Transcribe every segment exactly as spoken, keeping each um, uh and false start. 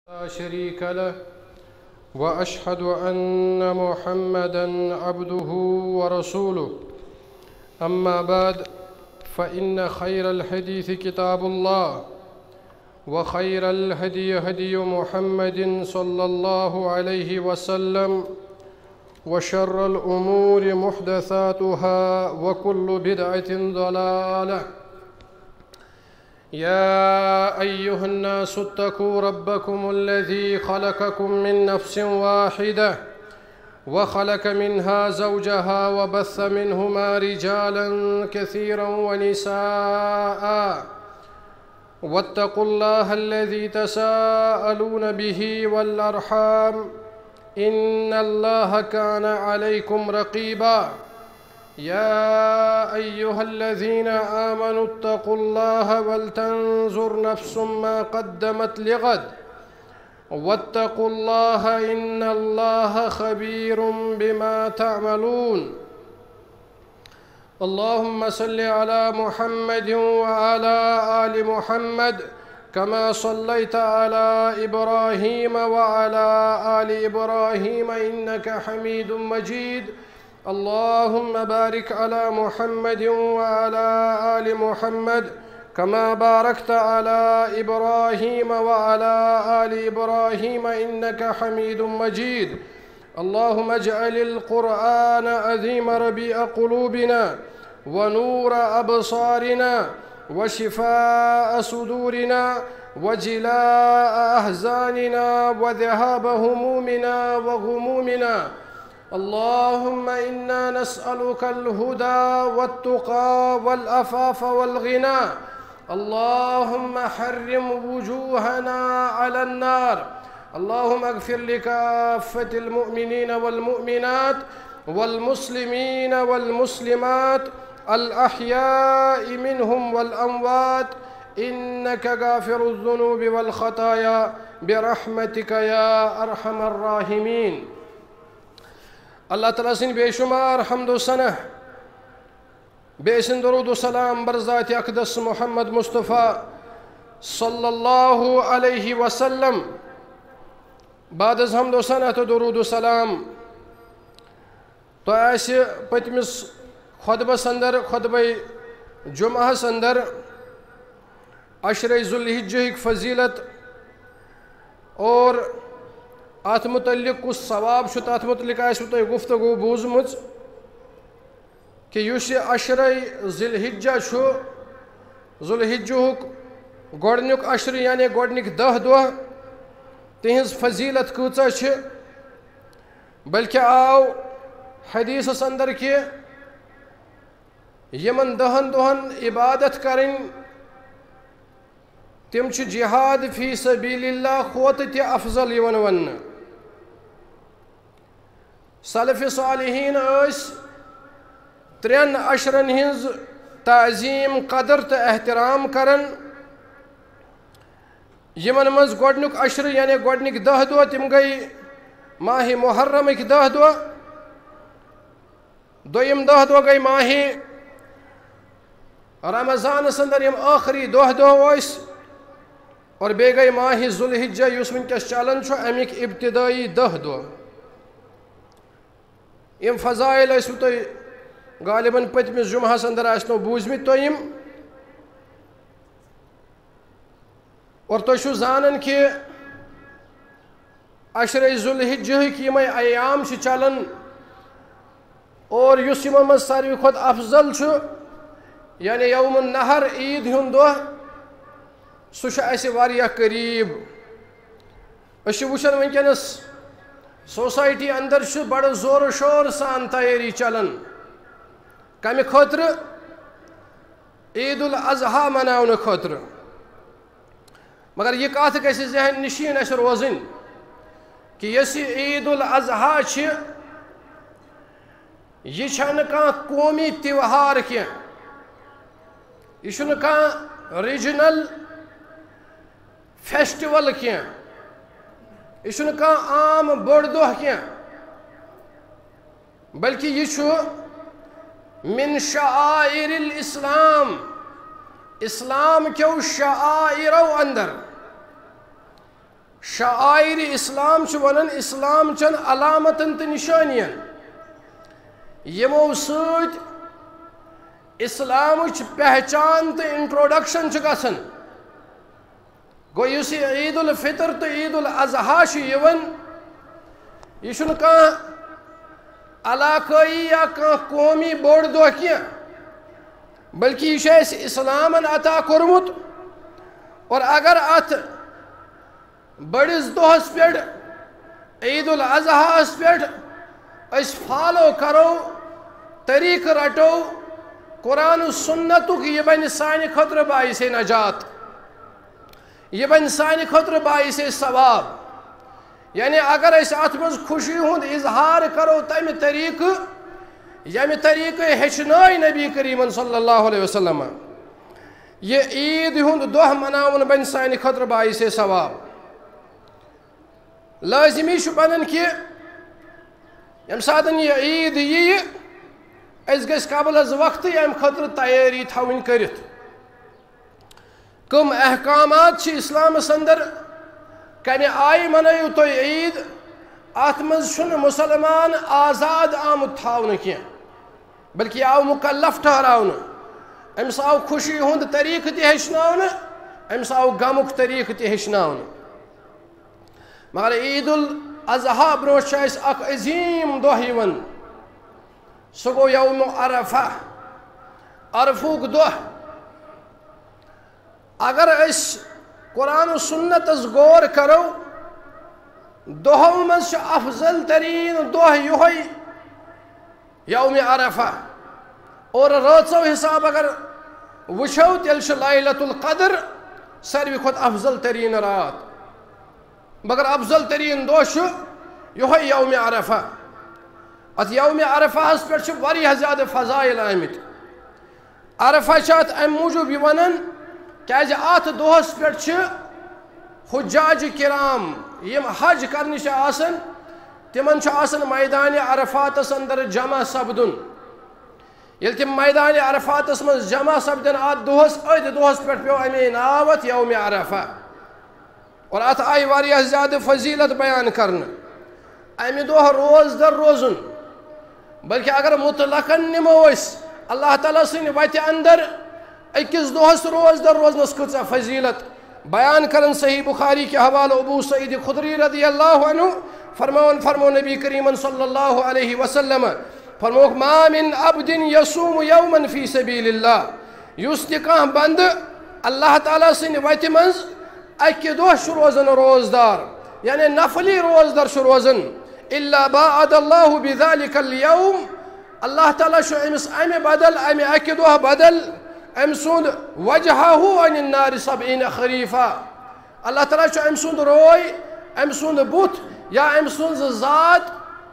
لا شريك له وأشهد أن محمدًا عبده ورسوله أما بعد فإن خير الحديث كتاب الله وخير الهدي هدي محمد صلى الله عليه وسلم وشر الأمور محدثاتها وكل بدعة ضلالة. يا أيها الناس اتقوا ربكم الذي خلقكم من نفس واحدة وخلق منها زوجها وبث منهما رجالا كثيرا ونساء واتقوا الله الذي تساءلون به والأرحام إن الله كان عليكم رقيبا. يا أيها الذين آمنوا اتقوا الله ولتنظر نفس ما قدمت لغد واتقوا الله إن الله خبير بما تعملون. اللهم صل على محمد وعلى آل محمد كما صليت على إبراهيم وعلى آل إبراهيم إنك حميد مجيد. اللهم بارك على محمد وعلى آل محمد كما باركت على إبراهيم وعلى آل إبراهيم إنك حميد مجيد. اللهم اجعل القرآن عظيم ربيع قلوبنا ونور أبصارنا وشفاء صدورنا وجلاء أحزاننا وذهاب همومنا وغمومنا. اللهم إنا نسألك الهدى والتقى والعفاف والغنى. اللهم حرم وجوهنا على النار. اللهم اغفر لكافة المؤمنين والمؤمنات والمسلمين والمسلمات الأحياء منهم والأموات إنك غافر الذنوب والخطايا برحمتك يا أرحم الراحمين. اللہ تعالیٰ سن بے شمار حمد و ثنا بے سن درود و سلام برذات اقدس محمد مصطفیٰ صلی اللہ علیہ وسلم. بعد از حمد و ثنا تو درود و سلام تو ایسے پتمس خطبہ سندر خطبہ جمعہ سندر عشرہ ذوالحجہ فضیلت اور ات متعلق کس ثواب شت ات متعلق آسو تو گفتگو بوزمت کہ یس عشرہ ذوالحجہ چھو ذوالحجہ گۄڈنیُک عشر یعنی گۄڈنِک دہ دۄہ تہنز فضیلت کۭژاہ چھِ بلکہ آو حدیثس اندر کہ یمن دہن دۄہن عبادت کرن تم چھ جہاد فی سبیل اللہ کھوتہٕ تہِ افضل یوان وننہٕ. سلف صالحین اس ترین عشرن ہنز تعظیم قدر تو احترام کرن. یمن مز گۄڈنیُک عشر یعنی گۄڈنِک دہ دۄہ تم گئی ماہ محرمٕکۍ دہ دۄہ. دوٚیِم دہ دۄہ گئی ماہ رمضانس اندر یم آخری دہ دۄہ ٲسۍ اور بیٚیہِ گئی ماہ ذوالحجہ یُس وٕنکٮ۪س چلان چھُ امیِکۍ ابتدٲیی دہ دۄہ. یم فضائل ٲسوٕ تُہۍ غالباً پٔتمِس جمعہس اندر آسنو بوٗزمٕتۍ تۄہہِ یم. اور تُہۍ چھُو زانان کہ عشرہ ذوالحجہٕکۍ یِمے ایام چھِ چلان اور یُس یِمو منٛز ساروی کھۄتہٕ افضل چھُ یعنی یوم النحر عیٖد ہُنٛد دۄہ سُہ چھُ اَسہِ واریاہ قریٖب. أسۍ چھِ وٕچھان وٕنکٮ۪نس سوسائٹی اندر چھُ بڑٕ زورٕ شور سان تیٲری چلان کمہِ خٲطرٕ عید الاضحیٰ مناونہٕ خٲطرٕ. مگر یہِ کتھ گژھِ ذہن نشیٖن اَسہِ روزٕنۍ کہ یۄس یہِ عید الاضحیٰ چھِ یہِ چھنہٕ کانٛہہ قومی تہوار کینٛہہ. یہِ چھُنہٕ کانٛہہ ریجنل فیسٹول کینٛہہ. یہ چھُنہٕ کانٛہہ عام بوٚڑ دۄہ کینٛہہ بلکہ یہ چھُ من شعائر الاسلام اسلام کیو شعائرو اندر شعائر اسلام چھ ونن اسلام چن علامتن تو نشانین یمو سۭتۍ اسلامچ پہچان تو انٹروڈکشن چھ گژھان گو یُس یہ عید الفطر تو عید الاضحیٰ چھ یوان یہ چھُنہٕ کانٛہہ علاقائی یا کانٛہہ قومی بوڑ دۄہ کینٛہہ بلکہ یہ چھُ اَسہِ اسلامن عطا کوٚرمُت اور اگر اتھ بڑس دۄہس پٮ۪ٹھ عید الاضحیٰ پٮ۪ٹھ أسۍ فالو کرو طریقہ رٹو قرآن و سنتک یہ بن سانہِ خٲطرٕ باعث نجات یہ بن سانہِ خٲطرٕ باعث ثواب یعنی اگر أسۍ اتھ منٛز خوشی ہُنٛد اظہار کرو تمہِ طریقہٕ ییٚمہِ طریقہٕ ہیٚچھنٲے نبی کریٖمن صلی اللہ علیہ وسلم یہ عید ہُنٛد دۄہ مناوُن بن سانہِ خٲطرٕ باعث ثواب لازمی چھُ بنان کہ ییٚمہِ ساتہٕ یہ عید ییہِ أسۍ گژھِ قبل از وقتٕے اَمہِ خٲطرٕ تیٲری تھاوٕنۍ کٔرِتھ کم احکامات چھِ اسلامس اندر کمہِ آیہِ منٲیِو تُہۍ عید اتھ منٛز چھُنہٕ مُسلمان آزاد آمُت تھاونہٕ کینٛہہ بلکہ آو مُکلف ٹھہراونہٕ أمِس آو خوشی ہُنٛد طریقہٕ تہِ ہیٚچھناونہٕ أمِس آو غمُک طریقہٕ تہِ ہیٚچھناونہٕ مگر عید الاضحیٰ برونٛٹھ چھُ اَسہِ اکھ عظیٖم دۄہ یِوان سُہ گوٚو یوم عرفہ عرفُک دۄہ اگر أسۍ قرآن و سنتس غور کرو دۄہو منٛز چھُ افضل تریٖن دۄہ یِہوٚے یوم عرفہ اور رٲژو حساب اگر وٕچھو تیٚلہِ چھُ لیلۃ القدر ساروی کھۄتہٕ افضل تریٖن رات مگر افضل تریٖن دۄہ چھُ یِہوٚے یوم عرفہ اتھ یوم عرفہس پٮ۪ٹھ چھِ واریاہ زیادٕ فضائل آمٕتۍ عرفہ چھِ اتھ امہِ موٗجوٗب یہِ ونان کیازِ اتھ دۄہس پٮ۪ٹھ چھِ حجاج کرام یم حج کرنہِ چھِ آسان تمن چھُ آسان میدانِ عرفاتس اندر جمع سپدُن ییٚلہِ تِم میدانِ عرفاتس منٛز جمع سپدن اتھ دۄہس أتھۍ دۄہس پٮ۪ٹھ پیوٚو اَمے ناو اتھ یوم عرفہ اور اتھ آیہِ واریاہ زیادٕ فضیلت بیان کرنہٕ امہِ دۄہ روزدر روزُن بلکہ اگر مطلقن نِمو أسۍ اللہ تعالیٰ سٕنٛدِ وتہِ اندر أکِس دۄہس روزدر روزنس کۭژاہ فضیلت بیان کرن صحیح بخاری کے حوالہ ابو سعید خدری رضی اللہ عنہ فرماون فرمو نبی کریم صلی اللہ علیہ وسلم فرموک ما من عبد یصوم یوما فی سبیل اللہ یُس تہِ کانٛہہ بندٕ اللہ تعالیٰ سٕنٛدِ وتہِ منٛز اکہِ دۄہ چھُ روزان روزدار یعنی نفلی روزدر چھُ روزان الا باعد اللہ بذلک اليوم اللہ تعالیٰ چھُ أمِس امہِ بدل امہِ اکہِ دۄہ بدل أمۍ سُنٛد وجہہ عن النار سبعین خریفہ اللہ تعالیٰ چھُ أمۍ سُنٛد روے أمۍ سُنٛد بُتھ یا أمۍ سٕنٛز ذات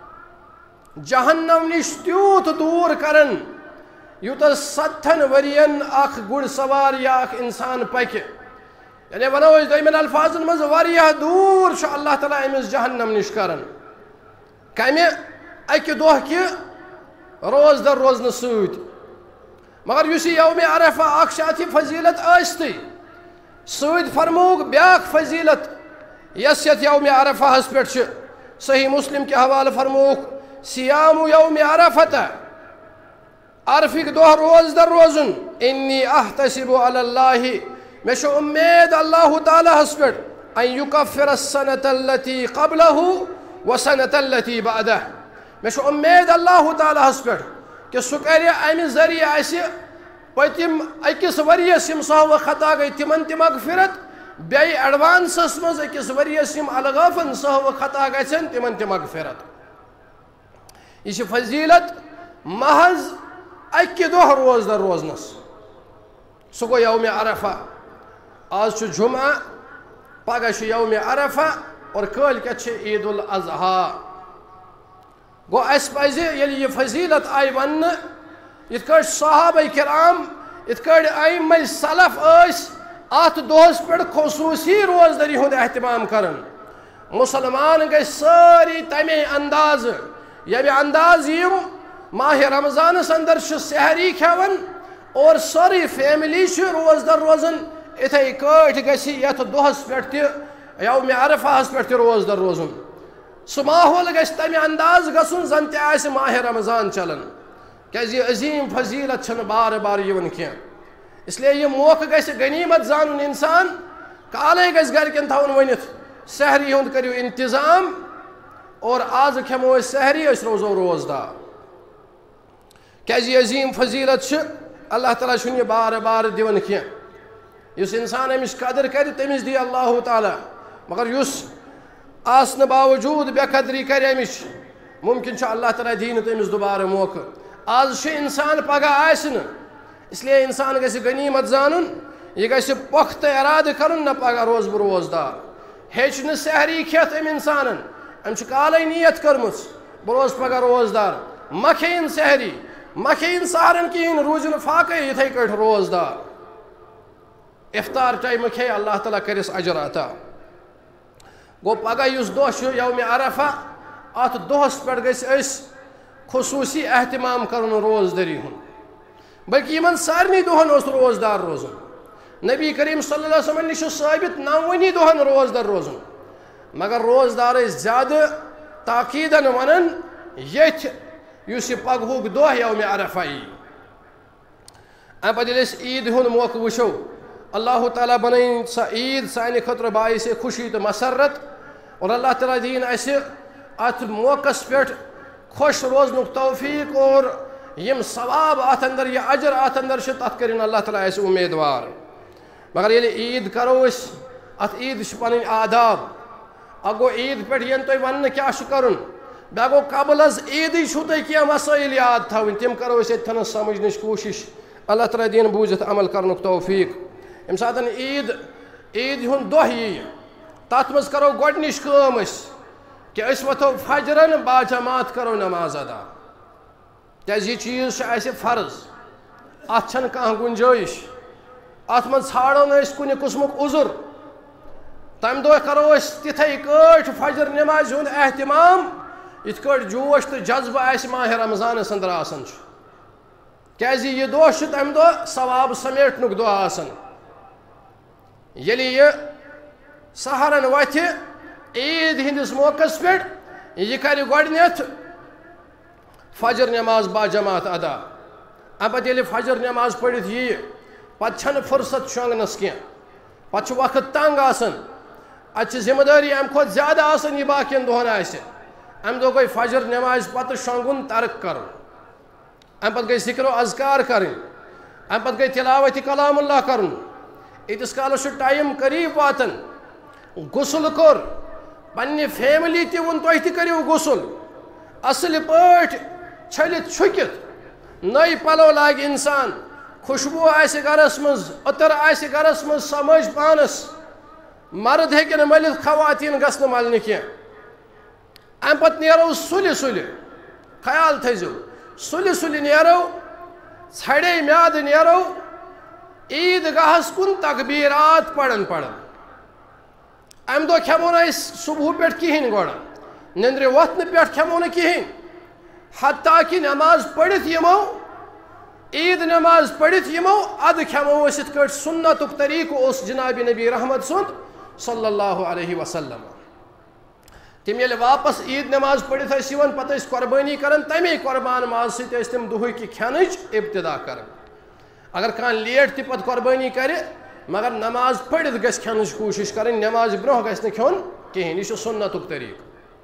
جہنم نِش تیوٗت دوٗر کران یوٗتاہ ستن ؤرین اکھ گُر سوار یا اکھ انسان پکہِ یعنی ونو أسۍ دوٚیمٮ۪ن الفاظن منٛز واریاہ دوٗر چھُ اللہ تعالیٰ أمِس جہنم نِش کران کمہِ اکہِ دۄہ کہِ روزدر روزنہٕ سۭتۍ مگر یُس یہِ یوم عرفہ اکھ چھِ اتھ یہِ فضیلت ٲسۍتٕے سۭتۍ فرمووُکھ بیٛاکھ فضیلت یۄس یتھ یوم عرفہس پٮ۪ٹھ چھِ صحیح مسلم کے حوالہ فرمووُکھ صیام یوم عرفہ عرفٕکۍ دۄہ روزدر روزُن انی احتسب علی اللہ مےٚ چھُ اُمید اللہ تعالیٰ ہس پٮ۪ٹھ ان یُکفر السنة التي قبلہ وسنة التي بعدہ مےٚ چھُ اُمید اللہ تعالیٰ ہس پٮ۪ٹھ کہ سُہ کرِ امہِ ذریعہ اسہِ پٔتِم أکِس ؤرِیَس یِم سہو خطا گٔے تِمن تہِ مغفرت بیٚیہِ ایڈوانسس منٛز أکِس ؤرِیَس یِم الغٲفن سہو خطا گژھن تِمن تہِ مغفرت یہِ چھِ فضیلت محض اکہِ دۄہ روزدر روزنس سُہ گوٚو یوم عرفہ آز چھُ جمعہ پگاہ چھُ یوم عرفہ اور کٲلۍکٮ۪تھ چھِ عید الاضحیٰ گو اس پزِ ییٚلہِ یہِ فضیلت آیہِ وننہٕ یِتھ کٲٹھۍ صحابہ کرام یِتھ کٲٹھۍ ائمہ سلف ٲسۍ اتھ دۄہس پٮ۪ٹھ خصوٗصی روزدری ہُنٛد احتمام کران مسلمان گٔژھۍ سٲری تمے اندازٕ ییٚمہِ اندازٕ یِم ماہ رمضانس اندر چھِ سحری کھٮ۪وان اور سٲرٕے فیملی چھِ روزدر روزان اِتھے کٲٹھۍ گژھِ یتھ دۄہس پٮ۪ٹھ تہِ یوم عرفہ ہس پہ روزدر روزن سہ ماحول گژھِ تمہِ انداز گژھُن زن تہِ آسہِ ماہ رمضان چلان کیازِ عظیم فضیلت چھنہٕ بار بار یِوان کینٛہہ اس لیے یہ موقع گژھِ غنیمت زانُن انسان کالے گژھِ گرِکٮ۪ن تھاوُن ؤنِتھ سحری ہُنٛد کٔرِو انتظام اور آز کھٮ۪مو أسۍ سحری أسۍ روزو روزدار کیازِ یہِ عظیم فضیلت چھِ اللہ تعالیٰ چھُنہٕ یہِ بار بار دِوان کینٛہہ یُس انسان أمِس قدر کرِ تٔمِس دی اللہ تعالیٰ مگر یُس آسنہٕ باوجوٗد بے قدری کرِ أمِچ ممکن چھُ اللہ تعالیٰ دی نہٕ تٔمِس دُبارٕ موقعہٕ آز چھُ انسان پگاہ آسہِ نہٕ اس لیے انسان گژھِ غنیمت زانُن یہِ گژھِ پۄختہٕ ارادٕ کرُن نہ پگاہ روز بہٕ روزدار ہیٚچھ نہٕ سحری کھٮ۪تھ أمۍ انسانن أمۍ چھُ کالے نیت کٔرمٕژ بہٕ روزٕ پگاہ روزدار مہ کھیٚیِن سحری مہ کھیٚیِن سحرن کِہیٖنۍ روٗزِن فاقے یِتھے کٲٹھۍ روزدار افطار ٹایمہٕ کھیٚیہِ اللہ تعالیٰ کٔرِس اجر عطا گوٚو پگاہ یُس دۄہ چھُ یومِ عرفہ اتھ دۄہس پٮ۪ٹھ گژھِ أسۍ خصوٗصی احتمام کرُن روزدٔری ہُنٛد بلکہِ یِمن سارنٕے دۄہن اوس روزدار روزُن نبی کریم صلی اللہ علیہ وسلم نِش چھُ ثٲبت نوٕنی دۄہن روزدار روزُن مگر روزدار ٲسۍ زیادٕ تاکیٖدن ونان ییٚتھۍ یُس یہِ پگہُک دۄہ یومِ عرفہ یی اَمہِ پتہٕ ییٚلہِ أسۍ عیٖدِ ہُنٛد موقعہٕ وٕچھو اللہ تعالیٰ بنٲیِن سۄ عیٖد سانہِ خٲطرٕ باعث خوشی تہٕ مسرت اور اللہ تعالیٰ دِیِن اَسہِ اتھ موقعس پٮ۪ٹھ خوش روزنُک توفیٖق اور یِم ثواب اتھ اندر یہِ اجر اتھ اندر چھِ تتھ کٔرِنۍ اللہ تعالیٰ اَسہِ اُمیدوار مگر ییٚلہِ عیٖد کرو أسۍ اتھ عیٖدِ چھِ پنٕنۍ آداب اکھ گوٚو عیٖد پٮ۪ٹھ یِن تۄہہِ وننہٕ کیٛاہ چھُ کرُن بیٛاکھ گوٚو قبل حظ عیٖدٕے چھُو تۄہہِ کینٛہہ مسٲیِل یاد تھاوٕنۍ تِم کرو أسۍ ییٚتھٮ۪نس سمجھنٕچ کوٗشش اللہ تعالیٰ دِیِن بوٗزِتھ عمل کرنُک توفیٖق ییٚمہِ ساتہٕ عیٖد عیٖدِ ہُنٛد دۄہ یِیہِ تتھ منٛز کرو گۄڈنِچ کٲم أسۍ کہ أسۍ وۄتھو فجرن باجماعت کرو نماز ادا کیازِ یہِ چیٖز چھُ اَسہِ فرض اتھ چھنہٕ کانٛہہ گُنجٲیِش اتھ منٛز ژھانڈو نہٕ أسۍ کُنہِ قٕسمُک عُذر تمہِ دۄہ کرو أسۍ تِتھے کٲٹھۍ فجر نمازِ ہُنٛد احتمام یِتھ کٲٹھۍ جوش تہٕ جذبہٕ اَسہِ ماہِ رمضانس انٛدر آسان چھُ کیازِ یہِ دۄہ چھُ تمہِ دۄہ ثواب سمیٹنُک دۄہ آسان ییٚلہِ یہِ سحرن وتھِ عیٖد ہِنٛدِس موقعس پٮ۪ٹھ یہِ کرِ گۄڈٕنٮ۪تھ فجر نماز باجماعت ادا اَمہِ پتہٕ ییٚلہِ فجر نماز پٔرِتھ یِیہِ پتہٕ چھنہٕ فرصت شۄنٛگنس کینٛہہ پتہٕ چھُ وقت تنگ آسان اتہِ چھِ ذمہٕ دٲری امہِ کھۄتہٕ زیادٕ آسان یہِ باقین دۄہن آسہِ امہِ دۄہ گٔے فجر نمازِ پتہٕ شۄنٛگُن ترک کرُن امہِ پتہٕ گٔے ذِکر و اذکار کرٕنۍ امہِ پتہٕ گٔے تلاوتِ کلام اللہ کرُن ییٖتِس کالس چھُ ٹایم قریٖب واتان غسل کوٚر پننہِ فیملی تہِ ووٚن تُہۍ تہِ کٔرِو غسل اصل پٲٹھۍ چھٔلِتھ چھُکِتھ نٔے پلو لاگہِ انسان خوشبوٗ آسہِ گرس منٛز عطر آسہِ گرس منٛز سمجھ پانس مرد ہیٚکہِ نہٕ مٔلِتھ خواتیٖن گژھِ نہٕ ملنہِ کینٛہہ امہِ پتہٕ نیرو سُلہِ سُلہِ خیال تھٲیزیو سُلہِ سُلہِ نیرو ژھڑے میادٕ نیرو عیٖد گاہس کُن تقبیٖرات پران پران امہِ دۄہ کھٮ۪مو نہٕ أسۍ صبحہٕ پٮ۪ٹھ کِہیٖنۍ گۄڈٕ نیٚنٛدرِ وۄتھنہٕ پٮ۪ٹھ کھٮ۪مو نہٕ کِہیٖنۍ حتیٰ کہِ نٮ۪ماز پٔرِتھ یِمو عیٖد نٮ۪ماز پٔرِتھ یِمو ادٕ کھٮ۪مو أسۍ یِتھ کٲٹھۍ سُنتُک طریٖقہٕ اوس جنابِ نبی رحمت سُنٛد صلی اللہ علیہ وسلم تِم ییٚلہِ واپس عیٖد نٮ۪ماز پٔرِتھ ٲسۍ یِوان پتہٕ ٲسۍ قۄربٲنی کران تمے قۄربان ماز سۭتۍ ٲسۍ تِم دُہٕکہِ کھٮ۪نٕچ ابتدا کران اگر کانٛہہ لیٹ تہِ پتہٕ قۄربٲنی کرِ مگر نماز پٔرِتھ گژھِ کھٮ۪نٕچ کوٗشش کرٕنۍ نٮ۪مازِ برونٛہہ گژھِ نہٕ کھیوٚن کِہیٖنۍ یہِ چھُ سُنتُک طریٖقہٕ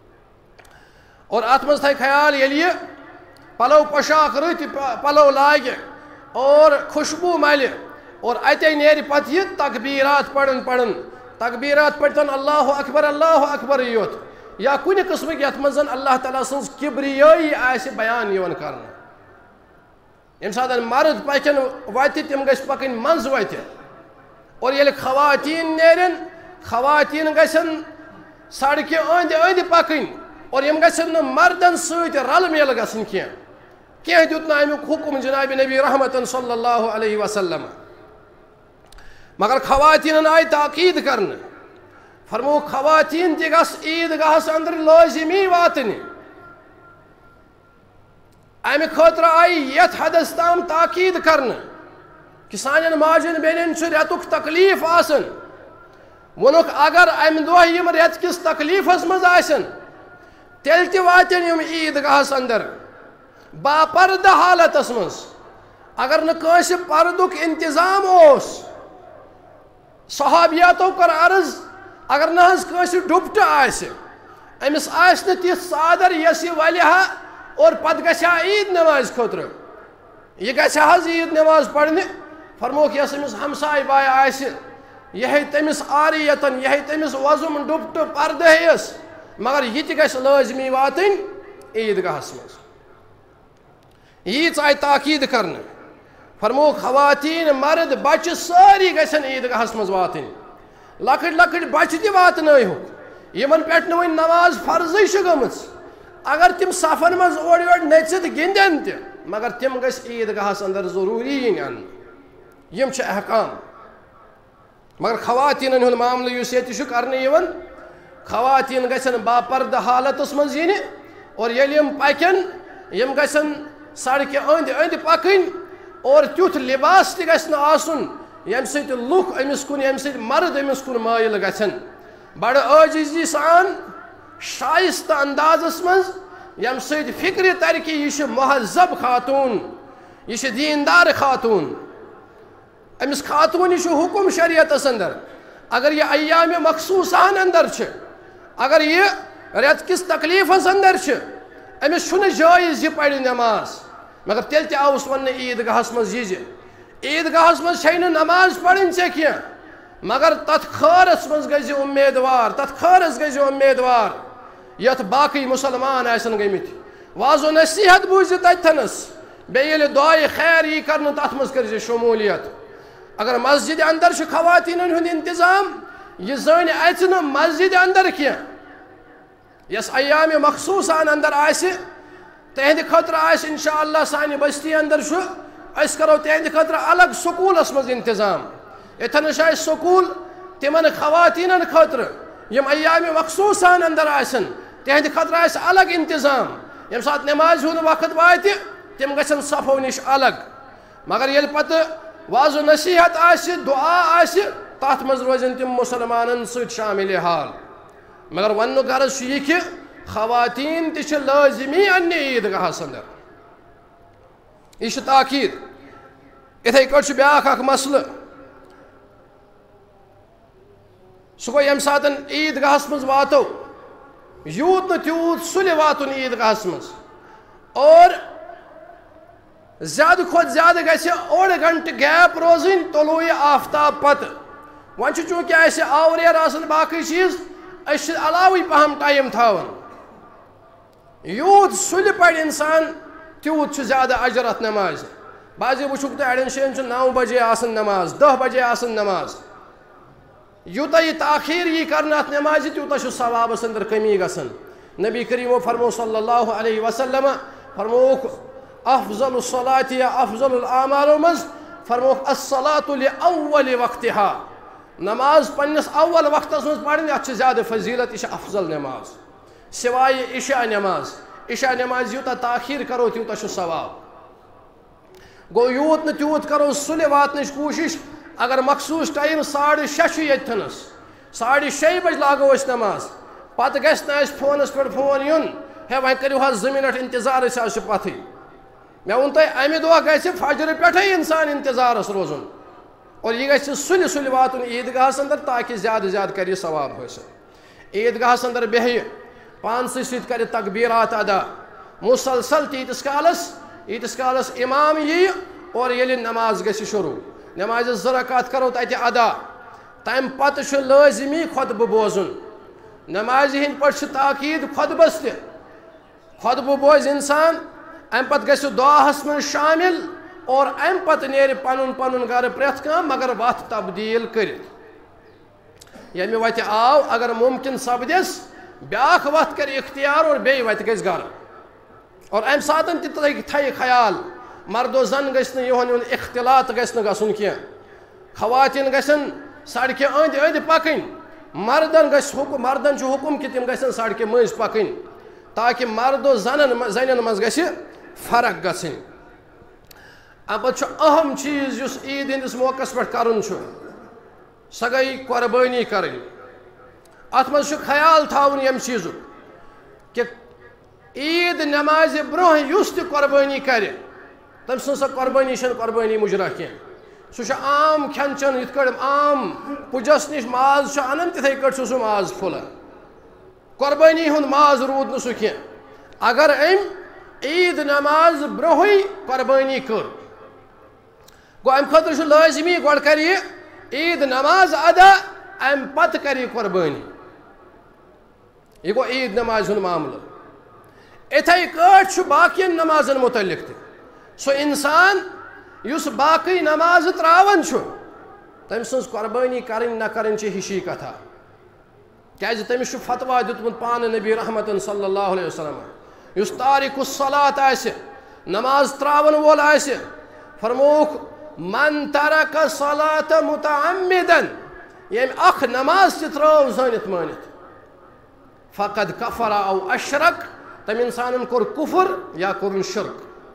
اور اتھ منٛز تھایہِ خیال ییٚلہِ یہِ پلو پۄشاک رٕتۍ پلو لاگہِ اور خوشبوٗ ملہِ اور اتے نیرِ پتہٕ یہِ تقبیٖرات پران پران تقبیٖرات پٔرتن اللہ اکبر اللہ اکبرٕے یوت یا کُنہِ قٕسمٕکۍ یتھ منٛز اللہ تعالیٰ سٕنٛز کِبرِیٲیی آسہِ بیان یِوان کرنہٕ ییٚمہِ ساتہٕ مرد پکن وتہِ تِم گژھِ پکٕنۍ منٛزٕ وتہِ اور ییٚلہِ خواتیٖن نیرن خواتیٖن گژھن سڑکہِ أنٛدۍ أنٛدۍ پکٕنۍ اور یِم گژھن نہٕ مردن سۭتۍ رلہٕ میلہٕ گژھٕنۍ کینٛہہ کینٛہہ دیُت نہٕ امیُک حُکم جنابِ نبی رحمتن صلی اللہ علیہ وسلم مگر خواتیٖنن آیہِ تاکیٖد کرنہٕ فرمووُکھ خواتیٖن تہِ گژھ عیٖد گاہس انٛدر لٲزمی واتنہِ امہِ خٲطرٕ آیہِ یتھ حدس تام تاکیٖد کرنہٕ کہ سانٮ۪ن ماجٮ۪ن بیٚنٮ۪ن چھُ رٮ۪تُک تکلیٖف آسان ونک اگر ام دہ یم ریت کس تکلیفس مز آسن تیل تہ واتن یم عیدگاہس اندر باپردہ حالتس مز اگر نہ پردک انتظام اوس صحابیاتو کر عرض اگر نہ ڈپٹ آس امس آس نہ تیت صادر یس یہ ولہا اور پتہ گژھا عید نماز خاطر یہ گژھا حظ عید نماز پڑھنے فرموک یس امس ہمسائے باے آس یہ تمس آریتن یہ تمس وزم ڈپٹ پردہ یس مگر یہ تہ گژھِ لازمی واتن عیدگاہس مز ییژ آئی تاکید کرنے فرموک خواتین مرد بچہ ساری گژھن عیدگاہس مز واتن لکٹ لکٹ بچہ تہ واتنٲیہُکھ یمن پٮ۪ٹھ نہٕ وۄنۍ نماز فرضٕے چھِ گٔمٕژ اگر تم صفن مز اورٕ یورٕ نٔژِتھ گِنٛدن تہِ مگر تم گژھِ عیدگاہس اندر ضروٗری یِنۍ اننہٕ یم چھِ احکام مگر خواتیٖنن ہُنٛد معاملہٕ یُس ییٚتہِ چھُ کرنہٕ یِوان خواتین گژھن باپردہ حالتس مز ینہِ اور ییٚلہِ یم پکن یم گژھن سڑکہِ أنٛدۍ أنٛدۍ پکٕنۍ اور تیُتھ لباس تہِ گژھِ نہٕ آسُن ییٚمہِ سۭتۍ لُکھ أمِس کُن ییٚمہِ سۭتۍ مرد أمِس کُن مٲیِل گژھن بڑٕ عٲجزی سان شائستہ اندازس مز ییٚمہِ سۭتۍ فکرِ ترِ کہِ یہِ چھِ مہذب خاتون یہ دیندار خاتون امس خاتون یہ حکم شریعتس اندر اگر یہ ایام مخصوصان اندر اگر یہ ریت کس تکلیفس اندر امس چھُنہٕ جائز یہ پڑِ نماز مگر تیل تہ آوس ون عیدگاہس مز یہ عیدگاہس مز چھے نہٕ نماز پڑھن ژےٚ کینٛہہ مگر تتھ خٲرس مز گژھِ امیدوار تتھ خٲرس گژھِ امیدوار یتھ باقی مسلمان آسن گٔمٕتۍ واض و نصیحت بوٗزِ تتھنس بیٚیہِ ییٚلہِ دعایہِ خیر یی کرنہٕ تتھ مز کٔرزِ شمولیت اگر مسجد اندر چھ خواتینن ہند انتظام یہ زن اژ نہٕ مسجد اندر کینٛہہ یس ایام مخصوصان اندر آسہِ تہند خٲطرٕ آسہِ انشاءاللہ سانہِ بستی اندر چھُ أسۍ کرو تہند خٲطرٕ الگ سکوٗلس منٛز انتظام ییٚتھٮ۪نس چھُ اَسہِ سکوٗل تِمن خواتیٖنن خٲطرٕ یِم ایام مخصوصان اندر آسن تہند خٲطرٕ آسہِ الگ انتظام ییٚمہِ ساتہٕ نمازِ ہُنٛد وقت واتہِ تِم گژھن صفو نِش الگ مگر ییٚلہِ پتہٕ واض و نصیحت آسہِ دعا آسہِ تتھ مز روزن تم مسلمانن سۭتۍ شامل حال مگر وننُک غرض چھُ یہِ کہِ خواتین تہِ چھِ لٲزمی اننہِ عیدگاہس اندر یہ چھُ تاکید اِتھَے کٲٹھۍ چھُ بیٛاکھ اکھ مسلہٕ سُہ گوٚو ییٚمہِ ساتہٕ عیدگاہس منٛز واتو یوٗت نہٕ تیوٗت سُلہِ واتُن عیدگاہس منٛز اور زیادٕ کھۄتہٕ زیادٕ گژھِ اوٚڑ گنٹہٕ گیپ روزٕنۍ طلوٗعِ آفتاب پتہٕ وۄنۍ چھُ چوٗنٛکہِ اَسہِ آوریر آسان باقٕے چیٖز أسۍ چھِ علاوٕے پہم ٹایم تھاوان یوٗت سُلہِ پرِ اِنسان تیوٗت چھُ زیادٕ اجر اتھ نمازِ بعضے وٕچھُکھ تُہۍ اڑٮ۪ن جایَن چھُ نو بجے آسان نماز دہ بجے آسان نماز یوٗتاہ یہِ تاخیٖر یی کرنہٕ اتھ نمازِ تیوٗتاہ چھُ ثوابس اندر کمی گژھان نبی کریٖمو فرمو صلی اللہ علیہ وسلم فرمووُکھ افضل الصلاة یا افضل الاعمالو مز فرموکھ الصلاة لأول وقتها نماز پننس اول وقتس مز پڑھنۍ اتھ چھِ زیادٕ فضیلت یہ چھِ افضل نماز سوائے عشاء نماز عشاء نماز یوٗتاہ تاخیٖر کرو تیوٗتاہ چھُ ثواب گوٚو یوٗت نہٕ تیوٗت کرو سُلہِ واتنٕچ کوٗشش اگر مخصوٗص ٹایم ساڑٕ شےٚ چھُ ییٚتھنس ساڑِ شیٚیہِ بجہِ لاگو أسۍ نماز پتہٕ گژھِ نہٕ اَسہِ فونس پٮ۪ٹھ فون یُن ہے وۄنۍ کٔرِو حظ زٕ مِنٹ انتظار أسۍ حظ چھِ پتھٕے مےٚ ووٚن تۄہہِ امہِ دۄہ گژھِ فجرٕ پٮ۪ٹھٕے انسان انتظارس روزُن اور یہ گژھِ سُلہِ سُلہِ واتُن عیدگاہس اندر تاکہِ زیادٕ زیادٕ کرِ یہِ ثواب حٲصِل عیدگاہس اندر بیٚہہِ پانسٕے سۭتۍ کرِ تقبیٖرات ادا مُسلسل تیٖتِس کالس ییٖتِس کالس امام یِیہِ اور ییٚلہِ نماز گژھِ شروٗع نمازِ زٕ رکات کرو تتہِ ادا تمہِ پتہٕ چھُ لٲزمی خۄطبہٕ بوزُن نمازِ ہٕنٛدۍ پٲٹھۍ چھِ تاکیٖد خۄطبس تہِ خۄطبہٕ بوزِ انسان امہِ پتہٕ گژھِ دعاہس منٛز شامل اور امہِ پتہٕ نیرِ پنُن پنُن گرٕ پرٛٮ۪تھ کانٛہہ مگر وتھ تبدیٖل کٔرِتھ ییٚمہِ وتہِ آو اگر مُمکِن سپدٮ۪س بیٛاکھ وتھ کرِ اختیار اور بیٚیہِ وتہِ گژھِ گرٕ اور امہِ ساتہٕ تہِ تھایہِ خیال مرد و زن گژھِ نہٕ یِہُنٛد یُن اختلاط گژھِ نہٕ گژھُن کینٛہہ خواتین گژھن سڑکہِ أنٛدۍ أنٛدۍ پکٕنۍ مردن گژھِ حُکم مردن چھُ حُکم کہِ تِم گژھن سڑکہِ مٔنٛزۍ پکٕنۍ تاکہِ مرد و زنن زنٮ۪ن منٛز گژھِ فرق گژھٕنۍ امہِ پتہٕ چھُ اہم چیٖز یُس عیٖد ہٕنٛدِس موقعس پٮ۪ٹھ کرُن چھُ سۄ گٔے قۄربٲنی کَرٕنۍ اَتھ منٛز چھُ خیال تھاوُن ییٚمہِ چیٖزُک کہِ عیٖد نٮ۪مازِ برٛونٛہہ یُس تہِ قۄربٲنی کَرِ تٔمۍ سٕنٛز سۄ قۄربٲنی چھَنہٕ قۄربٲنی مُجرا کینٛہہ سُہ چھُ عام کھٮ۪ن چٮ۪ن یِتھ کٲٹھۍ عام پُجَس نِش ماز چھُ اَنان تِتھَے کٲٹھۍ چھُ سُہ ماز پھُلان قۄربٲنی ہُنٛد ماز روٗد نہٕ سُہ کینٛہہ اگر أمۍ عیٖد نٮ۪ماز برٛونٛہٕے قۄربٲنی کٔر گوٚو اَمہِ خٲطرٕ چھُ لٲزمی گۄڈٕ کَرِ یہِ عیٖد نٮ۪ماز ادا اَمہِ پَتہٕ کَرِ یہِ قۄربٲنی یہِ گوٚو عیٖد نٮ۪مازِ ہُنٛد معاملہٕ اِتھَے کٲٹھۍ چھُ باقیَن نٮ۪مازَن مُتعلِق تہِ سُہ اِنسان یُس باقٕے نٮ۪مازٕ ترٛاوان چھُ تٔمۍ سٕنٛز قۄربٲنی کَرٕنۍ نہ کَرٕنۍ چھِ ہِشی کَتھا کیٛازِ تٔمِس چھُ فتوا دیُتمُت پانہٕ نبی رحمتن صلی اللہ علیہ وسلم یُس تارک الصلاۃ آسہِ نٮ۪ماز ترٛاوَن وول آسہِ فرمووُکھ من ترک الصلاۃ متعمدن ییٚمۍ اکھ نٮ۪ماز تہِ ترٛٲو زٲنِتھ مٲنِتھ فقد کفر او اشرک تٔمۍ اِنسانن کوٚر کُفر یا کوٚرُن شرک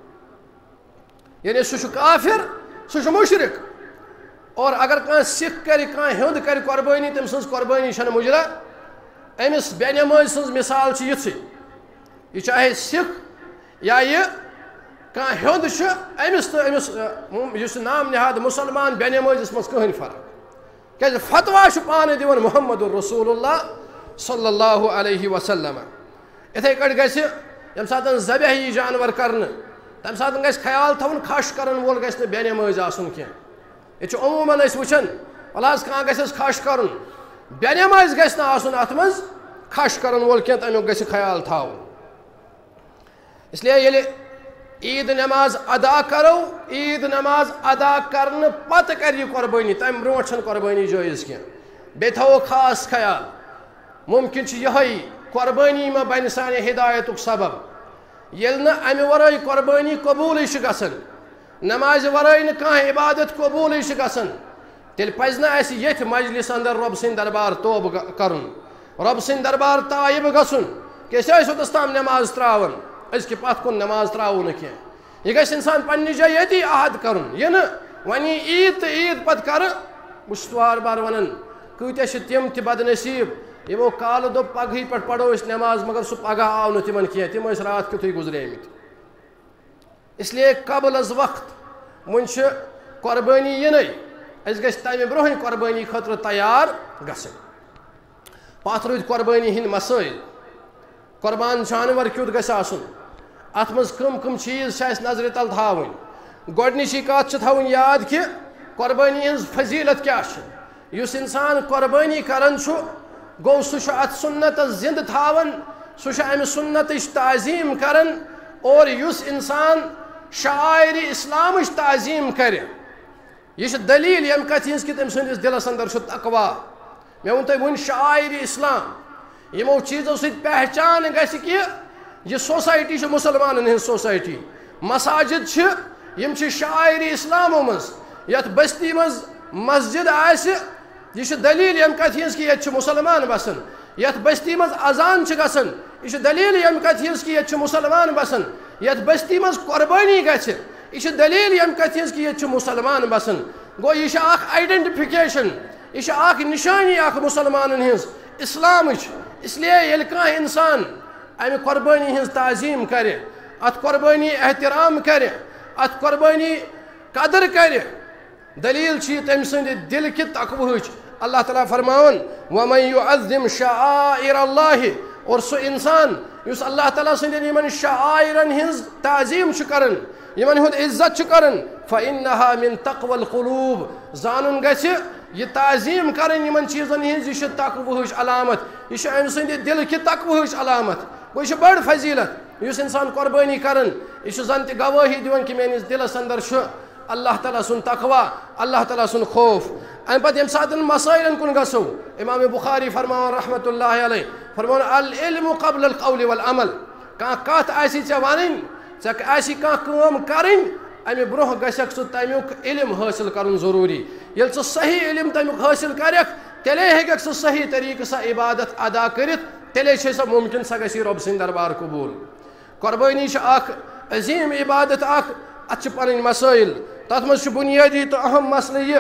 یعنی سُہ چھُ کافر سُہ چھُ مُشرک اور اگر کانٛہہ سِکھ کَرِ کانٛہہ ہیوٚنٛد کَرِ قۄربٲنی تٔمۍ سٕنٛز قۄربٲنی چھَنہٕ مُجرا أمِس بے نٮ۪مٲزۍ سٕنٛز مِثال چھِ یِژھٕے یہِ چاہے سِکھ یا یہِ کانٛہہ ہیوٚنٛد چھُ أمِس تہٕ أمِس یُس نام نِہاد مُسلمان بے نٮ۪مٲزِس منٛز کٕہٕنۍ فرق کیٛازِ فتوا چھُ پانہٕ دِوان محمد رسول اللہ صلی اللہ علیہ وسلم یِتھَے کٲٹھۍ گژھِ ییٚمہِ ساتہٕ ذبح یی جانوَر کَرنہٕ تَمہِ ساتہٕ گژھِ خیال تھاوُن کھَش کَرَن وول گژھِ نہٕ بے نٮ۪مٲزۍ آسُن کینٛہہ ییٚتہِ چھُ عموٗماً أسۍ وٕچھان وَلہٕ حظ کانٛہہ گژھٮ۪س کھَش کَرُن بے نٮ۪مٲزۍ گژھِ نہٕ آسُن اَتھ منٛز کھَش کَرَن وول کینٛہہ تَمیُک گژھِ خیال تھاوُن اِسلیے ییٚلہِ عیٖد نٮ۪ماز ادا کَرو عیٖد نٮ۪ماز ادا کَرنہٕ پَتہٕ کَرِ یہِ قۄربٲنی تَمہِ برونٛٹھ چھَنہٕ قۄربٲنی جٲیِز کینٛہہ بیٚیہِ تھاوو خاص خیال مُمکِن چھُ یِہوٚے قۄربٲنی ما بَنہِ سانہِ ہِدایتُک سبب ییٚلہِ نہٕ اَمہِ وَرٲے قۄربٲنی قبوٗلٕے چھِ گژھان نٮ۪مازِ وَرٲے نہٕ کانٛہہ عبادت قبوٗلٕے چھِ گژھان تیٚلہِ پَزِ نہٕ اَسہِ ییٚتھۍ مجلِس اندر رۄبہٕ سٕنٛدِ دربار توبہٕ کَرُن رۄبہٕ سٕنٛدِ دربار تایِب گژھُن کہِ أسۍ ٲسۍ اوٚتَس تام نٮ۪ماز ترٛاوان أزکہِ پَتھ کُن نٮ۪ماز ترٛاوو نہٕ کینٛہہ یہِ گژھِ اِنسان پنٛنہِ جایہِ ییٚتی عہد کَرُن یہِ نہٕ وۄنۍ یی عیٖد تہٕ عیٖد پَتہٕ کَرٕ بہٕ چھُس وارٕ وارٕ وَنان کۭتیاہ چھِ تِم تہِ بدنصیٖب یِمو کالہٕ دوٚپ پگہٕے پٮ۪ٹھ پَرو أسۍ نٮ۪ماز مگر سُہ پگاہ آو نہٕ تِمن کینٛہہ تِم ٲسۍ راتھ کیُتھُے گُزریمٕتۍ اِسلیے قبل از وقت وۄنۍ چھِ قۄربٲنی یِنَے أسۍ گژھِ تَمہِ برونٛہٕے قۄربٲنی خٲطرٕ تیار گژھٕنۍ پَتھ روٗدۍ قۄربٲنی ہِنٛدۍ مسٲیِل قۄربان جانوَر کیُتھ گژھِ آسُن اَتھ منٛز کٕم کٕم چیٖز چھِ اَسہِ نظرِ تل تھاوٕنۍ گۄڈنِچی کَتھ چھِ تھاوٕنۍ یاد کہِ قۄربٲنی ہِنٛز فضیٖلت کیٛاہ چھِ یُس اِنسان قۄربٲنی کَران چھُ گوٚو سُہ چھُ اَتھ سُنتَس زِنٛدٕ تھاوان سُہ چھُ اَمہِ سُنتٕچ تعظیٖم کَران اور یُس اِنسان شاعرِ اِسلامٕچ تعظیٖم کَرِ یہِ چھِ دٔلیٖل ییٚمہِ کَتھِ ہِنٛز کہِ تٔمۍ سٕنٛدِس دِلَس اندر چھُ تقوا مےٚ ووٚن تۄہہِ وٕنۍ شاعرِ اِسلام یِمو چیٖزو سۭتۍ پہچان گژھِ کہِ یہِ سوسایٹی چھِ مُسلمانَن ہٕنٛز سوسایٹی مساجِد چھِ یِم چھِ شاعرِ اِسلامو منٛز یَتھ بٔستی منٛز مسجِد آسہِ یہِ چھِ دٔلیٖل ییٚمہِ کَتھِ ہِنٛز کہِ ییٚتہِ چھِ مُسلمان بَسان یَتھ بٔستی منٛز اذان چھِ گژھان یہِ چھِ دٔلیٖل ییٚمہِ کَتھِ ہِنٛز کہِ ییٚتہِ چھِ مُسلمان بَسان یَتھ بٔستی منٛز قۄربٲنی گژھِ یہِ چھِ دٔلیٖل ییٚمہِ کَتھِ ہِنٛز کہِ ییٚتہِ چھِ مُسلمان بَسان گوٚو یہِ چھِ اَکھ آیڈٮ۪نٹِفِکیشَن یہِ چھِ اَکھ نِشٲنی اَکھ مُسلمانَن ہِنٛز اِسلامٕچ اِسلیے ییٚلہِ کانٛہہ اِنسان اَمہِ قۄربٲنی ہِنٛز تعظیٖم کَرِ اَتھ قۄربٲنی احترام کَرِ اَتھ قۄربٲنی قدٕر کَرِ دٔلیٖل چھِ یہِ تٔمۍ سٕنٛدِ دِلہِ کہِ تقوہٕچ اللہ تعالیٰ فرماوان وَمَن یُعَظِّم شَعائِرَ اللہِ اور سُہ اِنسان یُس اللہ تعالیٰ سٕنٛدٮ۪ن یِمن شعائرن ہِنٛز تعظیٖم چھُ کَران یِمن ہُنٛد عزت چھُ کَران فَإِنَّهَا مِن تَقوَى الْقُلوٗب زانُن گژھِ یہِ تعظیٖم کَرٕنۍ یِمن چیٖزن ہِنٛز یہِ چھِ تقوہٕچ علامت یہِ چھِ أمۍ سٕنٛدِ دِلہٕ کہِ تقوہٕچ علامت گوٚو یہِ چھِ بٔڑ فضیٖلت یُس اِنسان قۄربٲنی کَران یہِ چھُ زن تہِ گوٲہی دِوان کہِ میٲنِس دِلس اندر چھُ اللہ تعالیٰ سُنٛد تقوا اللہ تعالیٰ سُنٛد خوف اَمہِ پتہٕ ییٚمہِ ساتہٕ مسٲیلن کُن گژھو اِمامِ بُخاری فرماوان رحمتہ اللہ علیہ فرماوان العلم قبل القول والعمل کانٛہہ کَتھ آسی ژےٚ وَنٕنۍ ژےٚ آسی کانٛہہ کٲم کَرٕنۍ اَمہِ برونٛہہ گژھکھ ژٕ تَمیُک علم حٲصِل کَرُن ضروٗری ییٚلہِ ژٕ صحیح علم تَمیُک حٲصِل کَرکھ تیٚلے ہیٚککھ ژٕ صحیح طریٖقہٕ سۄ عبادت ادا کٔرِتھ تیٚلے چھے سۄ مُمکِن سۄ گژھی رۄبہٕ سٕنٛدِ دربار قبوٗل قۄربٲنی چھِ اکھ عظیٖم عبادت اکھ اَتھ چھِ پَنٕنۍ مسٲیِل تَتھ منٛز چھُ بُنیٲدی تہٕ اہم مسلہٕ یہِ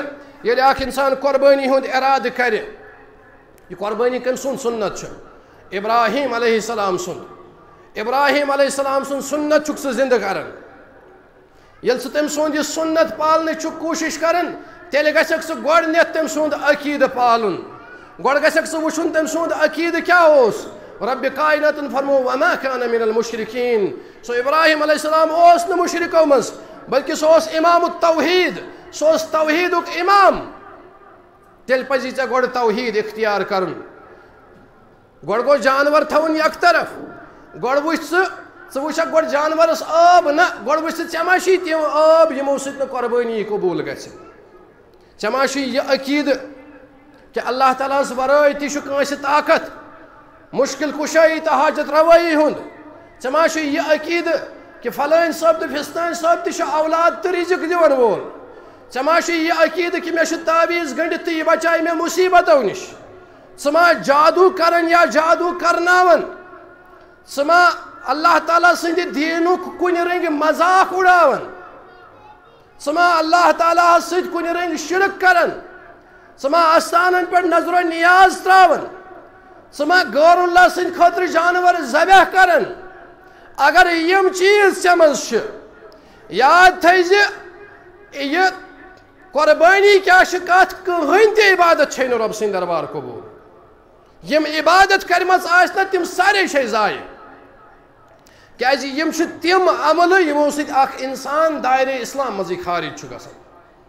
ییٚلہِ اکھ اِنسان قۄربٲنی ہُنٛد اِرادٕ کَرِ یہِ قۄربٲنی کٔمۍ سُنٛد سُنت چھُ ابراہیٖم علیہ السلام سُنٛد ابراہیٖم علیہ السلام سُنٛد سُنت چھُکھ ژٕ زِندٕ کران ییٚلہِ ژٕ تٔمۍ سُنٛد یہِ سُنت پالنٕچ چھُکھ کوٗشِش کران تیٚلہِ گژھکھ ژٕ گۄڈٕنٮ۪تھ تٔمۍ سُنٛد عقیٖدٕ پالُن گۄڈٕ گژھکھ ژٕ وٕچھُن تٔمۍ سُنٛد عقیٖدٕ کیٛاہ اوس ربِ کائناتن فرمو وما کان من المشرکین سو ابراہیٖم علیہ السلام اوس نہٕ مُشرکو منٛز بلکہِ سُہ اوس امام التوحیٖد سُہ اوس توحیٖدُک امام تیٚلہِ پزی ژےٚ گۄڈٕ توحیٖد اختیار کرُن گۄڈٕ گوٚو جانور تھاوُن یکہٕ طرف گۄڈٕ وٕچھ ژٕ ژٕ وٕچھکھ گۄڈٕ جانورس آب نہ گۄڈٕ وٕچھ ژٕ ژےٚ ما چھُے تِم آب یِمو سۭتۍ نہٕ قۄربٲنی قبوٗل گژھِ ژےٚ ما چھُے یہِ عقیٖدٕ کہ اللہ تعالیٰ ہس ورٲے تہِ چھُ کٲنٛسہِ طاقت مُشکِل کُشٲیی تہٕ حاجت روٲیی ہُنٛد ژےٚ ما چھُے یہِ عقیٖدٕ کہ فلٲنۍ صٲب تہٕ فِستٲنۍ صٲب تہِ چھُ اولاد تہٕ رِزق دِوان وول ژےٚ ما چھُے یہِ عقیٖدٕ کہ مےٚ چھُ تعویٖز گٔنڈِتھ تہٕ یہِ بچایہِ مےٚ مُصیٖبتو نِش ژٕ ما جادوٗ کران یا جادوٗ کرناوان ژٕ ما اللہ تعالیٰ سٕنٛدِ دیٖنُک کُنہِ رنٛگہِ مذاق اُڑاوان ژٕ ما اللہ تعالیٰ ہس سۭتۍ کُنہِ رنٛگہِ شِرک کران ژٕ ما آستانن پٮ۪ٹھ نظرو نیاز تراوان ژٕ ما غٲر اللہ سٕنٛدِ خٲطرٕ جانور ذبح کران اگر یِم چیٖز ژےٚ منٛز چھِ یاد تھٲیزِ یہِ قۄربٲنی کیٛاہ چھِ کتھ کٕہٕنۍ تہِ عبادت چھے نہٕ رۄب سٕنٛدِ دربار قبوٗل یِم عبادت کرِمژ آسہِ نا تِم سارے چھے ضایہِ کیٛازِ یِم چھِ تِم عملہٕ یِمو سۭتۍ اکھ انسان دایرے اسلام منٛزٕے خارج چھُ گژھان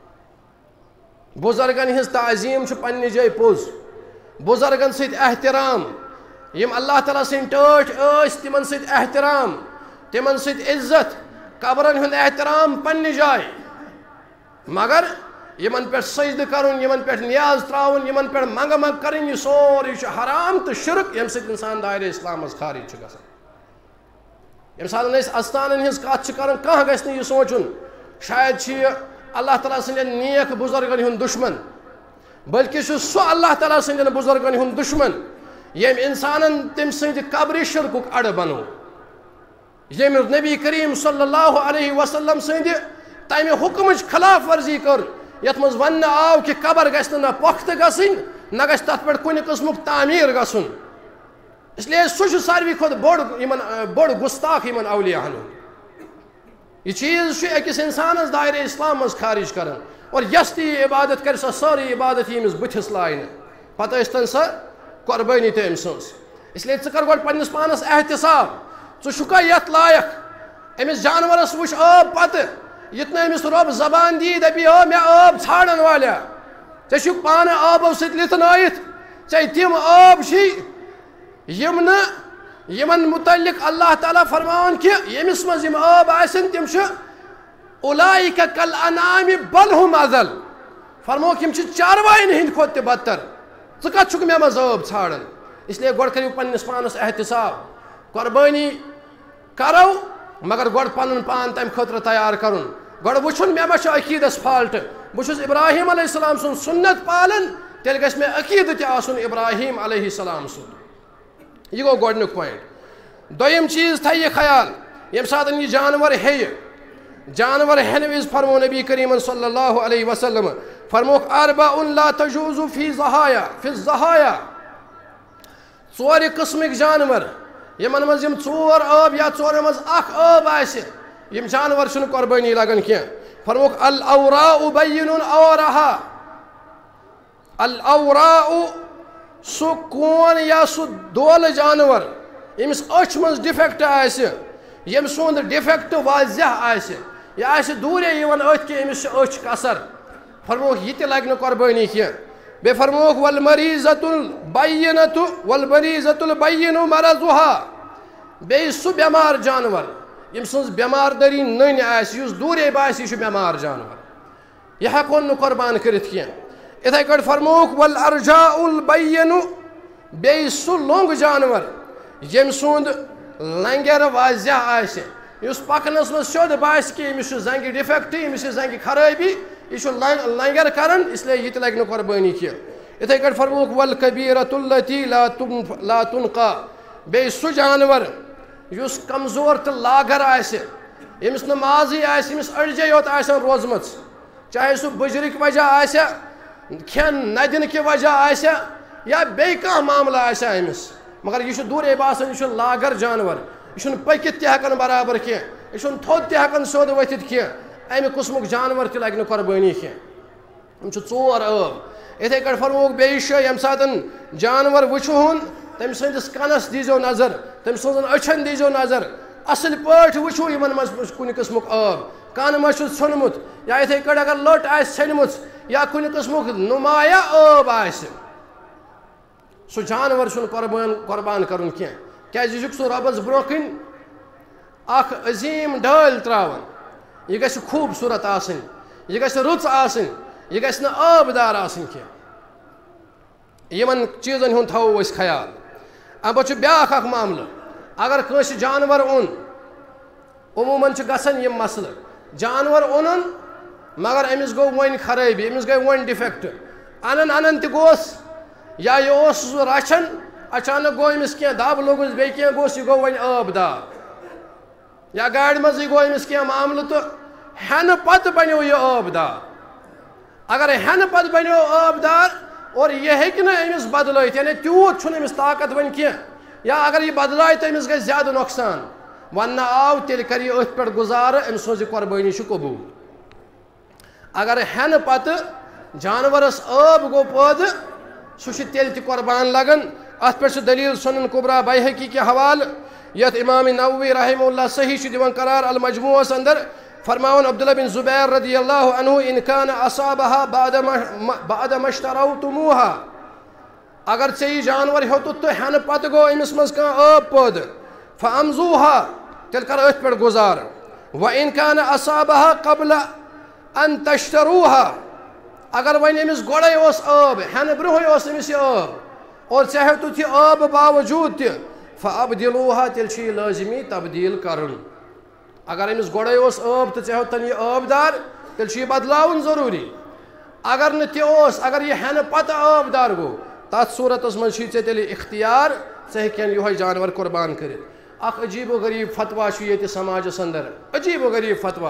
بُزرگن ہٕنٛز تعظیٖم چھِ پننہِ جایہِ پوٚز بُزرگن سۭتۍ احترام یِم اللہ تعالیٰ سٕنٛدۍ ٹٲٹھۍ ٲسۍ تِمن سۭتۍ احترام تِمن سۭتۍ عزت قبرن ہُنٛد احترام پننہِ جایہِ مگر یِمن پٮ۪ٹھ سجدٕ کرُن یِمن پٮ۪ٹھ نیاز تراوُن یِمن پٮ۪ٹھ منٛگہٕ منٛگہٕ کرٕنۍ یہِ سورُے چھُ حرام تہٕ شرک ییٚمہِ سۭتۍ انسان دایرے اسلام منٛز خارج چھُ گژھان ییٚمہِ ساتہٕ أسۍ استانن ہٕنٛز کتھ چھِ کران کانٛہہ گژھِ نہٕ یہِ سونٛچُن شاید چھُ یہِ اللہ تعالیٰ سٕنٛدٮ۪ن نیک بُزرگن ہُنٛد دُشمن بلکہِ چھُ سُہ اللہ تعالیٰ سٕنٛدٮ۪ن بُزرگن ہُنٛد دُشمن ییٚمۍ انسانن تٔمۍ سٕنٛدِ قبرِ شرکُک اڑٕ بنوو ییٚمہِ نبی کریم صلی اللہ علیہ وسلم سٕنٛدِ تمہِ حُکمٕچ خلاف ورزی کٔر یتھ منٛز وننہٕ آو کہ قبر گژھِ نہٕ نہ پۄختہٕ گژھٕنۍ نہ گژھِ تتھ پٮ۪ٹھ کُنہِ قٕسمُک تعمیٖر گژھُن اس لیے سُہ چھُ ساروی کھۄتہٕ بوٚڑ یِمن بوٚڑ گُستاخ یِمن اولیاہن ہُنٛد یہِ چیٖز چھُ أکِس انسانس دایرے اسلام منٛز خارج کران اور یۄس تہِ یہِ عبادت کرِ سۄ سٲرٕے عبادت ییٚمِس بٕتھِس لاے نہٕ پتہٕ ٲسۍتن سۄ قۄربٲنی تہِ أمۍ سٕنٛز اس لیے ژٕ کر گۄڈٕ پننِس پانس احتِساب ژٕ چھُکھا یتھ لایق أمِس جانورس وٕچھ ٲب پتہٕ یِتھ نہٕ أمِس رۄب زبان دی دپی آ مےٚ آب ژھانڈن والیاہ ژےٚ چھُکھ پانہٕ آبو سۭتۍ لِتھنٲیِتھ ژےٚ تِم آب چھِی یِم نہٕ یِمن مُتعلق اللہ تعالیٰ فرماوان کہِ ییٚمِس منٛز یِم آب آسن تِم چھِ اُلایکَ کل انعام بل ہُم اضل فرموکھ یِم چھِ چاروایَن ہٕنٛدۍ کھۄتہٕ تہِ بدتر ژٕ کتھ چھُکھ مےٚ منٛز آب ژھانڈان اس لیے گۄڈٕ کٔرِو پننِس پانس احتِساب قۄربٲنی کرو مگر گۄڈٕ پنُن پان تمہِ خٲطرٕ تیار کرُن گۄڈٕ وٕچھُن مےٚ ما چھُ عقیٖدس فالٹہٕ بہٕ چھُس ابراہیٖم علیہ السلام سُنٛد سُنت پالان تیٚلہِ گژھِ مےٚ عقیٖدٕ تہِ آسُن ابراہیٖم علیہ السلام سُنٛد یہِ گوٚو گۄڈٕنیُک پویِنٹ دوٚیِم چیٖز تھایہِ یہِ خیال ییٚمہِ ساتہٕ یہِ جانور ہیٚیہِ جانور ہٮ۪نہٕ وِزِ فرمو نبی کریٖمن صلی اللہ علیہ وسلم فرموکھ اربعُن لا تجوزُ فی ضحایا فی الضحایا ژورِ قٕسمٕکۍ جانور یِمن منٛز یِم ژور ٲب یا ژورو منٛز اکھ ٲب آسہِ یِم جانور چھِنہٕ قۄربٲنی لگان کینٛہہ فرموکھ الاوراء بینُن اوراہا الاوراء سُہ کون یا سُہ دولہٕ جانور ییٚمِس أچھ منٛز ڈِفیکٹ آسہِ ییٚمہِ سُنٛد ڈِفیکٹ واضح آسہِ یہِ آسہِ دوٗرے یِوان أتھۍ کہِ أمِس چھِ أچھ کثر فرموکھ یہِ تہِ لگہِ نہٕ قۄربٲنی کینٛہہ بیٚیہِ فرموکھ والمریٖضۃ البینۃ والمریٖضۃ البینُ مرضُہا بیٚیہِ سُہ بٮ۪مار جانور ییٚمہِ سٕنٛز بٮ۪مار دٲری نٔنۍ آسہِ یُس دوٗرے باسہِ یہِ چھُ بٮ۪مار جانور یہِ ہٮ۪کون نہٕ قۄربان کٔرِتھ کینٛہہ یِتھٕے کٲٹھۍ فرموکھ والارجاء البینُ بیٚیہِ سُہ لوٚنٛگ جانور ییٚمہِ سُنٛد لنٛگٮ۪ر واضح آسہِ یُس پکنس منٛز سیوٚد باسہِ کہِ أمِس چھُ زنٛگہِ ڈِفیکٹ أمِس چھِ زنٛگہِ خرٲبی یہِ چھُ لنٛگٮ۪ر کران اس لیے یہِ تہِ لگہِ نہٕ قۄربٲنی کینٛہہ یِتھٕے کٲٹھۍ فرموکھ والکبیرۃ اللتی لا لا تُنقا بیٚیہِ سُہ جانور یُس کمزور تہٕ لاگَر آسہِ ییٚمِس نہٕ مازٕے آسہِ ییٚمِس أڈجے یوت آسن روزمٕژ چاہے سُہ بٕجرٕکۍ وجہ آسیا کھین نہ دن کی وجہ آسیا یا بے کانٛہہ معاملہ آسیا أمس مگر یہ دورے باسان یہ لاگر جانور یہ پکت تہ ہیکان برابر کی یہ تھوٚد تہ ہیکان سیوٚد ؤتھِتھ کی امہ قسمک جانور تہ لگہ نہٕ قربٲنی کی یِم چھِ ژور ٲب یِتھے کٲٹھۍ فرمووُکھ بیٚیہِ چھُ ییٚمہِ ساتہٕ جانور وٕچھہون تٔمۍ سٕنٛدِس کَنَس دیٖزیو نظر تٔمۍ سٕنٛزن أچھن دیٖزیو نظر اصل پٲٹھۍ وٕچھو یِمن منٛز کُنہِ قٕسمُک ٲب کَن ما چھُ ژھیوٚنمُت یا یِتھے کٲٹھۍ اگر لٔٹ آسہِ ژھیٚنمٕژ یا کُنہِ قٕسمُک نُمایاں ٲب آسہِ سُہ جانور چھُنہٕ قۄربان قۄربان کَرُن کینٛہہ کیٛازِ یہِ چھُکھ سُہ رۄبَس برونٛہہ کِنۍ اکھ عظیٖم ڈٲلۍ ترٛاوان یہِ گژھِ خوٗبصوٗرت آسٕنۍ یہِ گژھِ رٕژ آسٕنۍ یہِ گژھِ نہٕ ٲبدار آسٕنۍ کینٛہہ یِمن چیٖزن ہُنٛد تھاوو أسۍ خیال اَمہِ پتہٕ چھُ بیٛاکھ اکھ معاملہٕ اگر کٲنٛسہِ جانور اوٚن عموٗمن چھِ گژھان یِم مسلہٕ جانور اوٚنُن مگر أمِس گوٚو وۄنۍ خرٲبی أمِس گٔے وۄنۍ ڈِفیکٹ اَنان اَنان تہِ گوس یا یہِ اوس سُہ رچھان اچانک گوٚو أمِس کینٛہہ دب لوٚگُس بیٚیہِ کینٛہہ گوٚس یہِ گوٚو وۄنۍ ٲبدار یا گاڑِ منٛزٕے گوٚو أمِس کینٛہہ معاملہٕ تہٕ ہٮ۪نہٕ پتہٕ بنیو یہِ ٲبدار اگر ہٮ۪نہٕ پتہٕ بنیو ٲبدار اور یہِ ہیٚکہِ نہٕ أمِس بدلٲیِتھ یعنی تیوٗت چھُنہٕ أمِس طاقت وۄنۍ کینٛہہ یا اگر یہِ بدلایہِ تہٕ أمِس گژھِ زیادٕ نۄقصان وننہٕ آو تیٚلہِ کَرِ یہِ أتھۍ پٮ۪ٹھ گُزارٕ أمۍ سٕنٛز یہِ قۄربٲنی چھِ قبوٗل اگر ہٮ۪نہٕ پتہٕ جانورس ٲب گوٚو پٲدٕ سُہ چھُ تیٚلہِ تہِ قۄربان لگان اتھ پٮ۪ٹھ چھِ دلیٖل سُنن قبرا بیہقی کہِ حوالہٕ یتھ امام نووی رحمہ اللہ صحیح چھُ دِوان قرار المجموعس اندر فرماون عبداللہ بن زبیر رضی اللہ عنہ ان کان اصابها بعد ما اشتروتموها اگر ژےٚ یہِ جانور ہیوٚتُتھ تہٕ ہٮ۪نہٕ پتہٕ گوٚو أمِس منٛز کانٛہہ ٲب پٲدٕ فامزوها تیٚلہِ کر أتھۍ پٮ۪ٹھ گُزارٕ وان کان اصابها قبل ان تشتروها اگر وۄنۍ أمِس گۄڈے اوس ٲب ہٮ۪نہٕ برونٛہٕے اوس أمِس یہِ ٲب اور ژےٚ ہیوٚتُتھ یہِ ٲبہٕ باوجوٗد تہِ فابدلوها تیٚلہِ چھُ یہِ لٲزمی تبدیٖل کرُن اگر أمِس گۄڈے اوس ٲب تہٕ ژےٚ ہیوٚتن یہِ ٲبدار تیٚلہِ چھُ یہِ بدلاوُن ضروٗری اگر نہٕ تہِ اوس اگر یہِ ہٮ۪نہٕ پتہٕ ٲبدار گوٚو تتھ صوٗرتس منٛز چھُے ژےٚ تیٚلہِ اختیار ژٕ ہیٚککھ یِہوے جانور قۄربان کٔرِتھ اکھ عجیٖب و غریٖب فتوا چھُ ییٚتہِ سماجس اندر عجیٖب و غریٖب فتوا